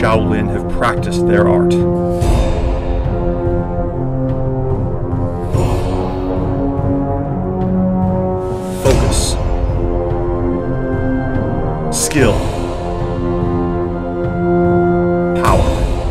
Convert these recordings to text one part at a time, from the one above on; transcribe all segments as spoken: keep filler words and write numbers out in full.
Shaolin have practiced their art. Focus. Skill. Power.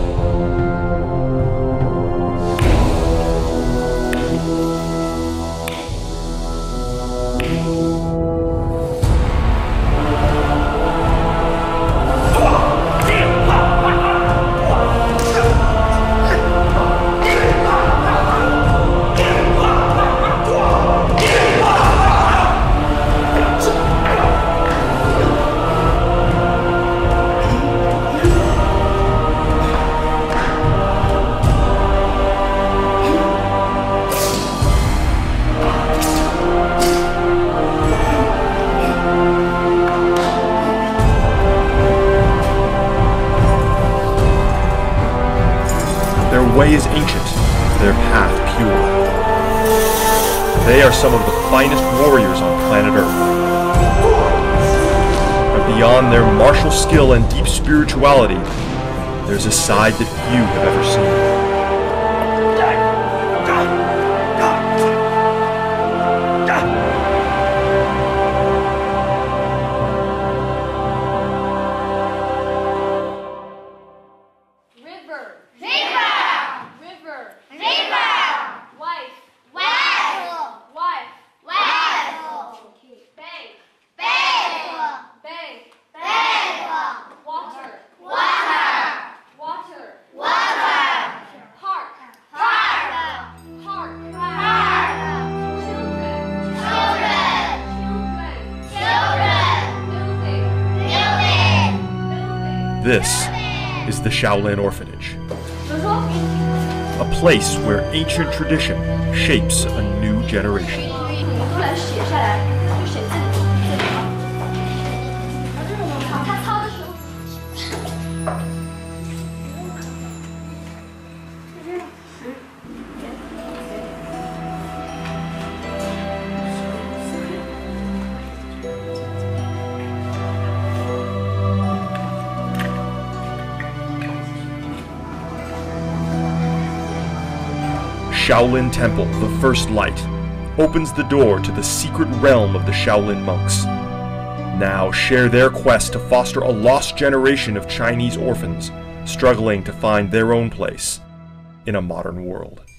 Their way is ancient, their path pure. They are some of the finest warriors on planet Earth. But beyond their martial skill and deep spirituality, there's a side that few have ever seen. This is the Shaolin Orphanage, a place where ancient tradition shapes a new generation. Shaolin Temple, the First Light, opens the door to the secret realm of the Shaolin monks. Now share their quest to foster a lost generation of Chinese orphans struggling to find their own place in a modern world.